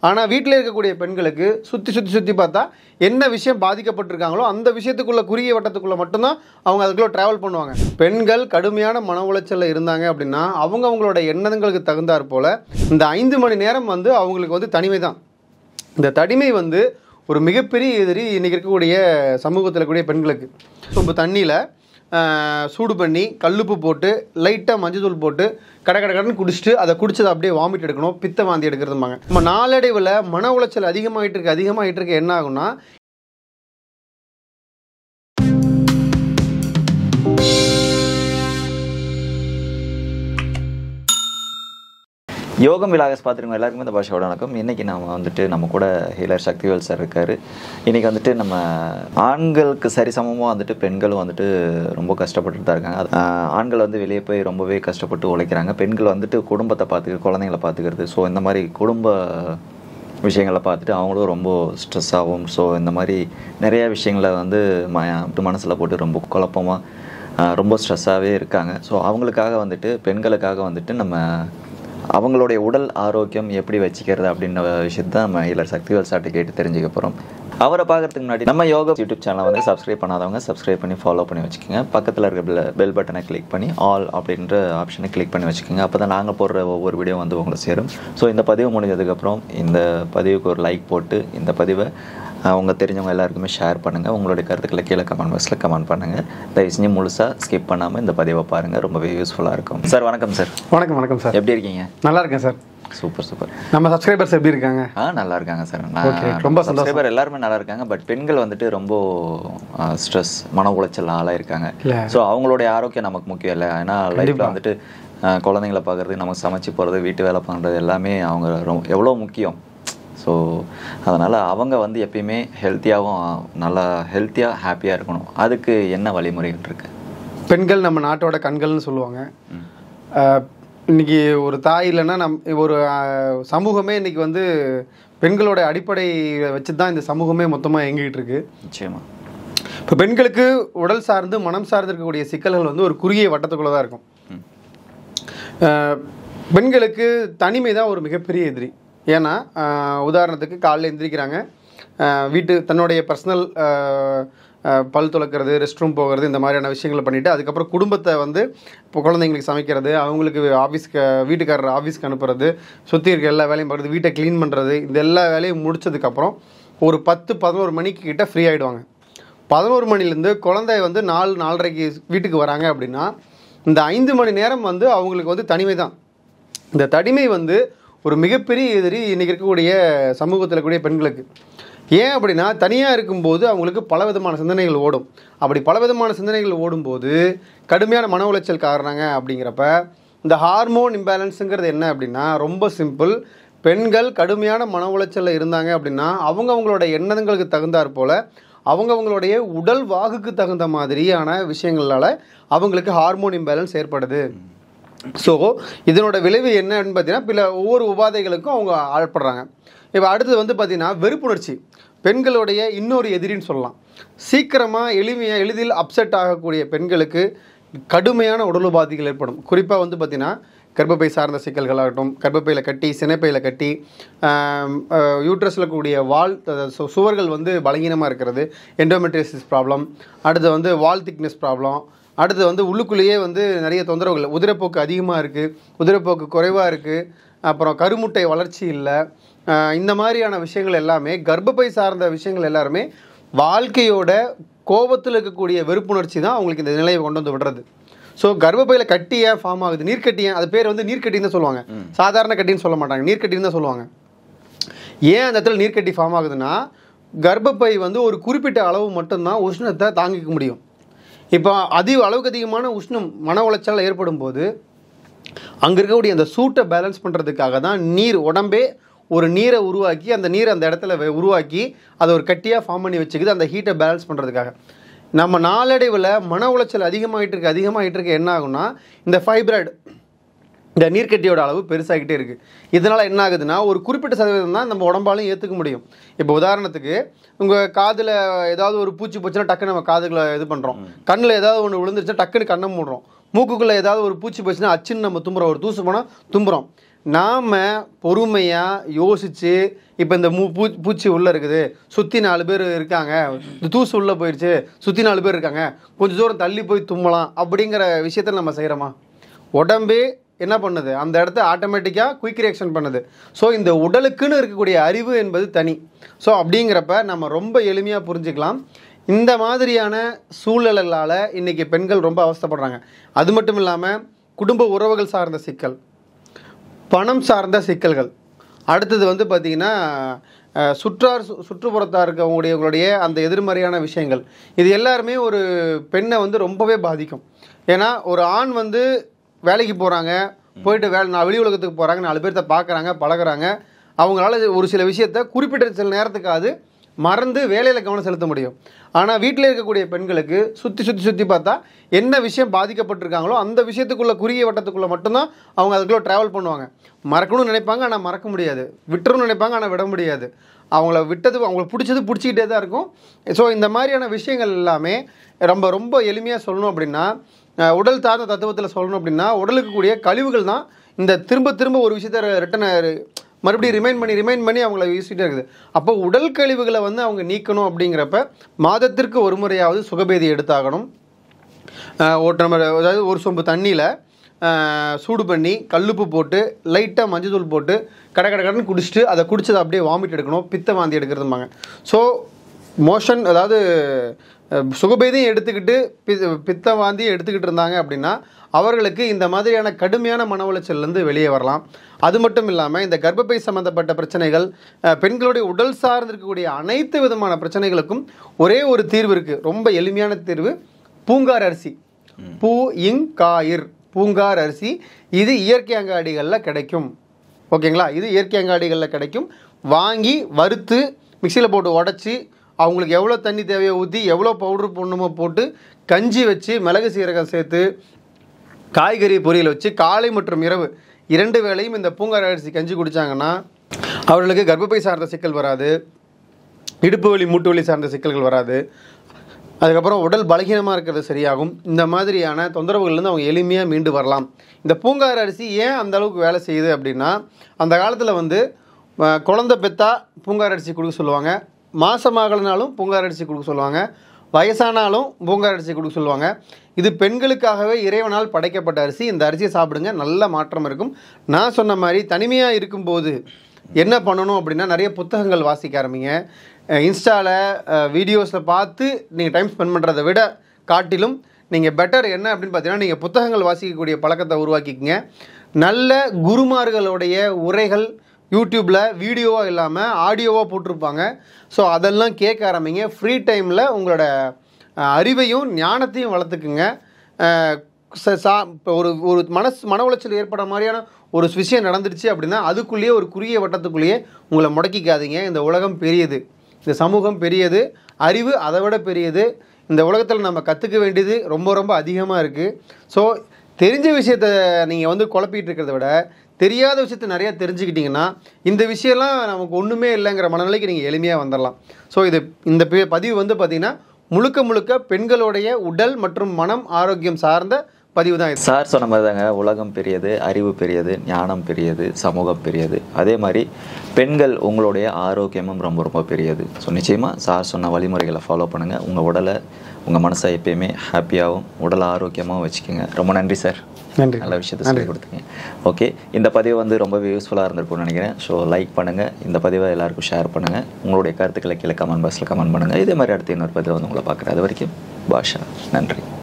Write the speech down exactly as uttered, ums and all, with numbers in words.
ஆனால் வீட்டில் இருக்கக்கூடிய பெண்களுக்கு சுற்றி சுற்றி சுற்றி பார்த்தா என்ன விஷயம் பாதிக்கப்பட்டிருக்காங்களோ அந்த விஷயத்துக்குள்ள குறுகிய வட்டத்துக்குள்ளே மட்டும்தான் அவங்க அதுக்குள்ளே ட்ராவல் பண்ணுவாங்க. பெண்கள் கடுமையான மன உளைச்சலில் இருந்தாங்க அப்படின்னா அவங்க அவங்களோட எண்ணங்களுக்கு தகுந்தாற் போல் இந்த ஐந்து மணி நேரம் வந்து அவங்களுக்கு வந்து தனிமை தான். இந்த தனிமை வந்து ஒரு மிகப்பெரிய எதிரி இன்றைக்கி இருக்கக்கூடிய சமூகத்தில் கூடிய பெண்களுக்கு. ஸோ இப்போ தண்ணியில் சூடு பண்ணி கல்லுப்பு போட்டு லைட்டாக மஞ்சள் தூள் போட்டு கடை கடை கடன் குடிச்சிட்டு அதை குடிச்சதை அப்படியே வாமிட் எடுக்கணும், பித்த வாந்தி எடுக்கிறதுமாங்க. நம்ம நாளடைவில் மன உளைச்சல் அதிகமாகிட்டு இருக்கு அதிகமாகிட்டு இருக்கு என்ன ஆகும்னா யோகம் விலாகஸ் பார்த்துருங்க எல்லாருக்குமே இந்த பாஷாவோட வணக்கம். இன்றைக்கி நம்ம வந்துட்டு நம்ம கூட ஹீலர் சக்திவேல் சார் இருக்கார். இன்றைக்கி வந்துட்டு நம்ம ஆண்களுக்கு சரிசமமாக வந்துட்டு பெண்களும் வந்துட்டு ரொம்ப கஷ்டப்பட்டுட்டு தான் இருக்காங்க. ஆண்கள் வந்து வெளியே போய் ரொம்பவே கஷ்டப்பட்டு உழைக்கிறாங்க. பெண்கள் வந்துட்டு குடும்பத்தை பார்த்துக்கிறது, குழந்தைங்களை பார்த்துக்கிறது, ஸோ இந்த மாதிரி குடும்ப விஷயங்களை பார்த்துட்டு அவங்களும் ரொம்ப ஸ்ட்ரெஸ் ஆகும். ஸோ இந்த மாதிரி நிறையா விஷயங்களை வந்து ம மனசில் போட்டு ரொம்ப குழப்பமாக ரொம்ப ஸ்ட்ரெஸ்ஸாகவே இருக்காங்க. ஸோ அவங்களுக்காக வந்துட்டு பெண்களுக்காக வந்துட்டு நம்ம அவங்களுடைய உடல் ஆரோக்கியம் எப்படி வச்சுக்கிறது அப்படின்ற விஷயத்தை நம்ம ஹீலர் சக்திவேல் சார்ட்ட கேட்டு தெரிஞ்சுக்க போகிறோம். அவரை பார்க்கறதுக்கு முன்னாடி நம்ம யோகா யூடியூப் சேனலை வந்து சப்ஸ்கிரைப் பண்ணாதவங்க சப்ஸ்கிரைப் பண்ணி ஃபாலோ பண்ணி வச்சுக்கோங்க. பக்கத்தில் இருக்க பெல் பெல் பட்டனை கிளிக் பண்ணி ஆல் அப்படின்ற ஆப்ஷனை கிளிக் பண்ணி வச்சுக்கோங்க. அப்போ தான் நாங்கள் போடுற ஒவ்வொரு வீடியோ வந்து உங்களை சேரும். ஸோ இந்த பதிவு முடிஞ்சதுக்கப்புறம் இந்த பதிவுக்கு ஒரு லைக் போட்டு இந்த பதிவை அவங்க தெரிஞ்சவங்க எல்லாருக்குமே ஷேர் பண்ணுங்கள். உங்களுடைய கருத்துக்களை கீழே கமெண்ட் பாக்ஸில் கமெண்ட் பண்ணுங்கள். தயவு செஞ்சு முழுசாக ஸ்கிப் பண்ணாமல் இந்த பதிவை பாருங்கள், ரொம்பவே யூஸ்ஃபுல்லாக இருக்கும். சார் வணக்கம் சார். வணக்கம் வணக்கம் சார். எப்படி இருக்கீங்க? நல்லா இருக்கேன் சார். Super super. நம்ம சப்ஸ்கிரைபர்ஸ் எப்படி இருக்காங்க? ஆ நல்லா இருக்காங்க சார். ரொம்ப சப்ஸ்கிரைபர் எல்லாருமே நல்லா இருக்காங்க. பட் பெண்கள் வந்துட்டு ரொம்ப ஸ்ட்ரெஸ் மன உளைச்சல் ஆளாக இருக்காங்க. ஸோ அவங்களுடைய ஆரோக்கியம் நமக்கு முக்கியம் இல்லை. ஏன்னா லைஃப்பில் வந்துட்டு குழந்தைங்களை பார்க்குறது, நமக்கு சமைச்சு போகிறது, வீட்டு வேலை பண்ணுறது எல்லாமே அவங்க ரொம்ப எவ்வளோ முக்கியம். ஸோ அதனால் அவங்க வந்து எப்பயுமே ஹெல்த்தியாகவும் நல்லா ஹெல்த்தியாக ஹாப்பியாக இருக்கணும். அதுக்கு என்ன வழிமுறைகள் இருக்குது? பெண்கள் நம்ம நாட்டோட கண்கள்னு சொல்லுவாங்க. இன்றைக்கி ஒரு தாய் இல்லைன்னா நம் ஒரு சமூகமே இன்றைக்கி வந்து பெண்களோட அடிப்படை வச்சு தான் இந்த சமூகமே மொத்தமாக இயங்கிக்கிட்டு இருக்கு. நிச்சயமாக இப்போ பெண்களுக்கு உடல் சார்ந்து மனம் சார்ந்து இருக்கக்கூடிய சிக்கல்கள் வந்து ஒரு குறுகிய வட்டத்துக்குள்ளே தான் இருக்கும். பெண்களுக்கு தனிமை தான் ஒரு மிகப்பெரிய எதிரி. ஏன்னா உதாரணத்துக்கு காலையில் எந்திரிக்கிறாங்க, வீட்டு தன்னுடைய பர்சனல் பல் துளக்கிறது, ரெஸ்ட் ரூம் போகிறது, இந்த மாதிரியான விஷயங்களை பண்ணிவிட்டு அதுக்கப்புறம் குடும்பத்தை வந்து இப்போ குழந்தைங்களுக்கு சமைக்கிறது, அவங்களுக்கு ஆஃபீஸ்க்கு வீட்டுக்காரர் ஆஃபீஸ்க்கு அனுப்புறது, சுற்றி இருக்க எல்லா வேலையும் பார்க்குறது, வீட்டை க்ளீன் பண்ணுறது, இந்த எல்லா வேலையும் முடித்ததுக்கப்புறம் ஒரு பத்து பதினோரு மணிக்கு கிட்ட ஃப்ரீ ஆகிடுவாங்க. பதினோரு மணிலேருந்து குழந்தை வந்து நாலு நாலரைக்கு வீட்டுக்கு வராங்க அப்படின்னா இந்த ஐந்து மணி நேரம் வந்து அவங்களுக்கு வந்து தனிமை தான். இந்த தனிமை வந்து ஒரு மிகப்பெரிய எதிரி இன்றைக்கி இருக்கக்கூடிய சமூகத்தில் கூடிய பெண்களுக்கு. ஏன் அப்படின்னா தனியாக இருக்கும்போது அவங்களுக்கு பலவிதமான சிந்தனைகள் ஓடும். அப்படி பலவிதமான சிந்தனைகள் ஓடும்போது கடுமையான மன உளைச்சல் காரணங்க. அப்படிங்கிறப்ப இந்த ஹார்மோன் இம்பேலன்ஸுங்கிறது என்ன அப்படின்னா ரொம்ப சிம்பிள். பெண்கள் கடுமையான மன உளைச்சலில் இருந்தாங்க அப்படின்னா அவங்க அவங்களோட எண்ணங்களுக்கு தகுந்தாற் போல் அவங்கவுங்களுடைய உடல் வாகுக்கு தகுந்த மாதிரியான விஷயங்களால் அவங்களுக்கு ஹார்மோன் இம்பேலன்ஸ் ஏற்படுது. ஸோ இதனோட விளைவு என்னன்னு பார்த்தீங்கன்னா பிற ஒவ்வொரு உபாதைகளுக்கும் அவங்க ஆட்படுறாங்க. இப்போ அடுத்தது வந்து பார்த்திங்கன்னா வெறுப்புணர்ச்சி பெண்களுடைய இன்னொரு எதிரின்னு சொல்லலாம். சீக்கிரமாக எளிமையாக எளிதில் அப்செட் ஆகக்கூடிய பெண்களுக்கு கடுமையான உடல் உபாதைகள் ஏற்படும். குறிப்பாக வந்து பார்த்திங்கன்னா கர்ப்பப்பை சார்ந்த சிக்கல்களாகட்டும், கர்ப்பப்பையில் கட்டி, சினைப்பையில் கட்டி, யூட்ரஸில் கூடிய வால் சுவர்கள் வந்து பலகீனமாக இருக்கிறது, எண்டோமெட்ரியோசிஸ் ப்ராப்ளம், அடுத்து வந்து வால் திக்னஸ் ப்ராப்ளம், அடுத்து வந்து உள்ளுக்குள்ளேயே வந்து நிறைய தொந்தரவுகள், உதிரப்போக்கு அதிகமாக இருக்குது, உதிரப்போக்கு குறைவாக இருக்குது, அப்புறம் கருமுட்டை வளர்ச்சி இல்லை, இந்த மாதிரியான விஷயங்கள் எல்லாமே கர்ப்பப்பை சார்ந்த விஷயங்கள் எல்லாருமே வாழ்க்கையோட கோபத்தில் இருக்கக்கூடிய வெறுப்புணர்ச்சி தான் அவங்களுக்கு இந்த நிலையை கொண்டு வந்து விடுறது. ஸோ கர்ப்பப்பையில் கட்டியே ஃபார்ம் ஆகுது, நீர்க்கட்டியே, அது பேர் வந்து நீர்க்கட்டின்னு தான் சொல்லுவாங்க, சாதாரண கட்டின்னு சொல்ல மாட்டாங்க, நீர்க்கட்டின்னு தான் சொல்லுவாங்க. ஏன் அந்த இடத்துல நீர்க்கட்டி ஃபார்ம் ஆகுதுன்னா கர்ப்பப்பை வந்து ஒரு குறிப்பிட்ட அளவு மட்டும்தான் உஷ்ணத்தை தாங்கிக்க முடியும். இப்போ அதிக அளவுக்கு அதிகமான உஷ்ணம் மன உளைச்சல் ஏற்படும் போது அங்கே இருக்கக்கூடிய அந்த சூட்டை பேலன்ஸ் பண்ணுறதுக்காக தான் நீர் உடம்பே ஒரு நீரை உருவாக்கி அந்த நீரை அந்த இடத்துல உருவாக்கி அதை ஒரு கட்டியாக ஃபார்ம் பண்ணி வச்சுக்குது, அந்த ஹீட்டை பேலன்ஸ் பண்ணுறதுக்காக. நம்ம நாளடைவில் மன உளைச்சல் அதிகமாகிட்டு இருக்கு அதிகமாகிட்டு இருக்கு என்ன ஆகும்னா இந்த ஃபைப்ராய்டு, இந்த நீர்க்கட்டியோட அளவு பெருசாகிட்டே இருக்குது. இதனால் என்ன ஆகுதுன்னா ஒரு குறிப்பிட்ட சதவீதம் தான் நம்ம உடம்பாலையும் ஏற்றுக்க முடியும். இப்போ உதாரணத்துக்கு உங்கள் காதில் ஏதாவது ஒரு பூச்சி போச்சுன்னா டக்குன்னு நம்ம காதுகளை இது பண்ணுறோம், கண்ணில் ஏதாவது ஒன்று விழுந்துருச்சுன்னா டக்குன்னு கண்ணை மூடுறோம், மூக்குக்குள்ளே ஏதாவது ஒரு பூச்சி போச்சுன்னா அச்சுன்னு நம்ம தும்புறோம், ஒரு தூசு போனால் தும்புறோம். நாம் பொறுமையாக யோசித்து இப்போ இந்த மூ பூ பூச்சி உள்ளே இருக்குது, சுற்றி நாலு பேர் இருக்காங்க, இந்த தூசு உள்ளே போயிடுச்சு, சுற்றி நாலு பேர் இருக்காங்க, கொஞ்சம் தூரம் தள்ளி போய் தும்மலாம் அப்படிங்கிற விஷயத்த நம்ம செய்கிறோமா? உடம்பே என்ன பண்ணுது, அந்த இடத்த ஆட்டோமேட்டிக்காக குயிக் ரியாக்ஷன் பண்ணுது. ஸோ இந்த உடலுக்குன்னு இருக்கக்கூடிய அறிவு என்பது தனி. ஸோ அப்படிங்கிறப்ப நம்ம ரொம்ப எளிமையாக புரிஞ்சுக்கலாம். இந்த மாதிரியான சூழல்களால் இன்றைக்கி பெண்கள் ரொம்ப அவஸ்தைப்படுறாங்க. அது மட்டும் இல்லாமல் குடும்ப உறவுகள் சார்ந்த சிக்கல், பணம் சார்ந்த சிக்கல்கள், அடுத்தது வந்து பார்த்திங்கன்னா சுற்றார் சு சுற்றுப்புறத்தாக இருக்கவங்களுடைய அந்த எதிர்மறையான விஷயங்கள், இது எல்லாருமே ஒரு பெண்ணை வந்து ரொம்பவே பாதிக்கும். ஏன்னா ஒரு ஆண் வந்து வேலைக்கு போகிறாங்க, போயிட்டு வேலை நான் வெளி உலகத்துக்கு போகிறாங்க, நாலு பேர்த்த பார்க்குறாங்க, பழகுறாங்க, அவங்களால ஒரு சில விஷயத்த குறிப்பிட்ட சில நேரத்துக்காவது மறந்து வேலையில் கவனம் செலுத்த முடியும். ஆனால் வீட்டில் இருக்கக்கூடிய பெண்களுக்கு சுற்றி சுற்றி சுற்றி பார்த்தா என்ன விஷயம் பாதிக்கப்பட்டிருக்காங்களோ அந்த விஷயத்துக்குள்ளே குறுகிய வட்டத்துக்குள்ளே மட்டும்தான் அவங்க அதுக்குள்ளே ட்ராவல் பண்ணுவாங்க. மறக்கணும்னு நினைப்பாங்க, ஆனால் மறக்க முடியாது. விட்டுறணும்னு நினைப்பாங்க, ஆனால் விட முடியாது. அவங்கள விட்டது அவங்களுக்கு பிடிச்சது பிடிச்சிக்கிட்டே தான் இருக்கும். ஸோ இந்த மாதிரியான விஷயங்கள் எல்லாமே ரொம்ப ரொம்ப எளிமையாக சொல்லணும் அப்படின்னா, உடல் சார்ந்த தத்துவத்தில் சொல்லணும் அப்படின்னா, உடலுக்கு கூடிய கழிவுகள் தான் இந்த திரும்ப திரும்ப ஒரு விஷயத்தை ரிட்டன் மறுபடியும் ரிமைண்ட் பண்ணி ரிமைண்ட் பண்ணி அவங்கள வீசிகிட்டே இருக்குது. அப்போ உடல் கழிவுகளை வந்து அவங்க நீக்கணும். அப்படிங்கிறப்ப மாதத்திற்கு ஒரு முறையாவது சுகபேதி எடுத்தாகணும். நம்ம அதாவது ஒரு சொம்பு தண்ணியில் சூடு பண்ணி கல்லுப்பு போட்டு லைட்டாக மஞ்சள் தூள் போட்டு கடை கடை கடைன்னு குடிச்சிட்டு அதை குடிச்சதை அப்படியே வாமிட் எடுக்கணும். பித்த வாந்தி எடுக்கிறதுமாங்க. ஸோ மோஷன் அதாவது சுகபேதியும் எடுத்துக்கிட்டு பி பித்த வாந்தியும் எடுத்துக்கிட்டு இருந்தாங்க அப்படின்னா அவர்களுக்கு இந்த மாதிரியான கடுமையான மன உளைச்சல்லேருந்து வெளியே வரலாம். அது மட்டும் இல்லாமல் இந்த கர்ப்பப்பை சம்மந்தப்பட்ட பிரச்சனைகள், பெண்களுடைய உடல் சார்ந்து இருக்கக்கூடிய அனைத்து விதமான பிரச்சனைகளுக்கும் ஒரே ஒரு தீர்வு இருக்குது. ரொம்ப எளிமையான தீர்வு, பூங்கார் அரிசி. பூ இங் காயிர் பூங்கார் அரிசி. இது இயற்கை அங்காடிகளில் கிடைக்கும். ஓகேங்களா? இது இயற்கை அங்காடிகளில் கிடைக்கும். வாங்கி வறுத்து மிக்சியில் போட்டு உடச்சி அவங்களுக்கு எவ்வளோ தண்ணி தேவையோ ஊற்றி எவ்வளோ பவுட்ரு போடணுமோ போட்டு கஞ்சி வச்சு மிளகு சீரகம் சேர்த்து காய்கறி பொரியல் வச்சு காலை மற்றும் இரவு இரண்டு வேளையும் இந்த பூங்கார் அரிசி கஞ்சி குடித்தாங்கன்னா அவர்களுக்கு கர்ப்பப்பை சார்ந்த சிக்கல் வராது, இடுப்பு வலி மூட்டு வலி சார்ந்த சிக்கல்கள் வராது, அதுக்கப்புறம் உடல் பலகீனமாக இருக்கிறது சரியாகும். இந்த மாதிரியான தொந்தரவுகள்லேருந்து அவங்க எளிமையாக மீண்டு வரலாம். இந்த பூங்கார் அரிசி ஏன் அந்த அளவுக்கு வேலை செய்யுது அப்படின்னா, அந்த காலத்தில் வந்து குழந்தை பெற்றா பூங்கார் அரிசி கொடுக்க சொல்லுவாங்க, மாசமாகலனாலும் பூங்கார் அரிசி கொடுக்க சொல்லுவாங்க, வயசானாலும் பூங்கார் அரிசி கொடுக்க சொல்லுவாங்க. இது பெண்களுக்காகவே இறைவனால் படைக்கப்பட்ட அரிசி. இந்த அரிசியை சாப்பிடுங்க, நல்ல மாற்றம் இருக்கும். நான் சொன்ன மாதிரி தனிமையாக இருக்கும்போது என்ன பண்ணணும் அப்படின்னா, நிறைய புத்தகங்கள் வாசிக்க ஆரம்பிங்க. இன்ஸ்டாவில் வீடியோஸில் பார்த்து நீங்கள் டைம் ஸ்பெண்ட் பண்ணுறதை விட காட்டிலும் நீங்கள் பெட்டர் என்ன அப்படின்னு பார்த்தீங்கன்னா, நீங்கள் புத்தகங்கள் வாசிக்கக்கூடிய பழக்கத்தை உருவாக்கிக்கங்க. நல்ல குருமார்களுடைய உரைகள் யூடியூப்பில் வீடியோவாக இல்லாமல் ஆடியோவாக போட்டிருப்பாங்க. ஸோ அதெல்லாம் கேட்க ஆரம்பிங்க. ஃப்ரீ டைமில் உங்களோட அறிவையும் ஞானத்தையும் வளர்த்துக்குங்க. சா இப்போ ஒரு ஒரு மனசு மன உளைச்சல் ஏற்பட மாதிரியான ஒரு விஷயம் நடந்துடுச்சு அப்படின்னா அதுக்குள்ளேயே ஒரு குறுகிய வட்டத்துக்குள்ளேயே உங்களை முடக்கிக்காதீங்க. இந்த உலகம் பெரியது, இந்த சமூகம் பெரியது, அறிவு அதை விட பெரியது. இந்த உலகத்தில் நம்ம கற்றுக்க வேண்டியது ரொம்ப ரொம்ப அதிகமாக இருக்குது. ஸோ தெரிஞ்ச விஷயத்த நீங்கள் வந்து குழப்பிட்டு இருக்கிறத விட தெரியாத விஷயத்தை நிறையா தெரிஞ்சுக்கிட்டிங்கன்னா இந்த விஷயம்லாம் நமக்கு ஒன்றுமே இல்லைங்கிற மனநிலைக்கு நீங்கள் எளிமையாக வந்துடலாம். ஸோ இது இந்த பதிவு வந்து பார்த்திங்கன்னா முழுக்க முழுக்க பெண்களுடைய உடல் மற்றும் மனம் ஆரோக்கியம் சார்ந்த பதிவு தான் இது. சார் சொன்ன மாதிரி தாங்க, உலகம் பெரியது, அறிவு பெரியது, ஞானம் பெரியது, சமூகம் பெரியது. அதே மாதிரி பெண்கள் உங்களுடைய ஆரோக்கியமும் ரொம்ப ரொம்ப பெரியது. ஸோ நிச்சயமாக சார் சொன்ன வழிமுறைகளை ஃபாலோ பண்ணுங்கள். உங்கள் உடலை உங்கள் மனசை எப்பயுமே ஹாப்பியாகவும் உடல் ஆரோக்கியமாகவும் வச்சுக்கோங்க. ரொம்ப நன்றி சார், நன்றி, நல்ல விஷயத்தை சொல்லி கொடுத்தீங்க. ஓகே, இந்த பதிவு வந்து ரொம்பவே யூஸ்ஃபுல்லாக இருந்திருக்கும்னு நினைக்கிறேன். ஸோ லைக் பண்ணுங்கள், இந்த பதிவை எல்லாருக்கும் ஷேர் பண்ணுங்கள், உங்களுடைய கருத்துக்களை கீழே கமெண்ட் பாக்ஸில் கமெண்ட் பண்ணுங்கள். இதே மாதிரி அடுத்து இன்னொரு பதிவை வந்து உங்களை பார்க்குறேன். அது வரைக்கும் பாஷா, நன்றி.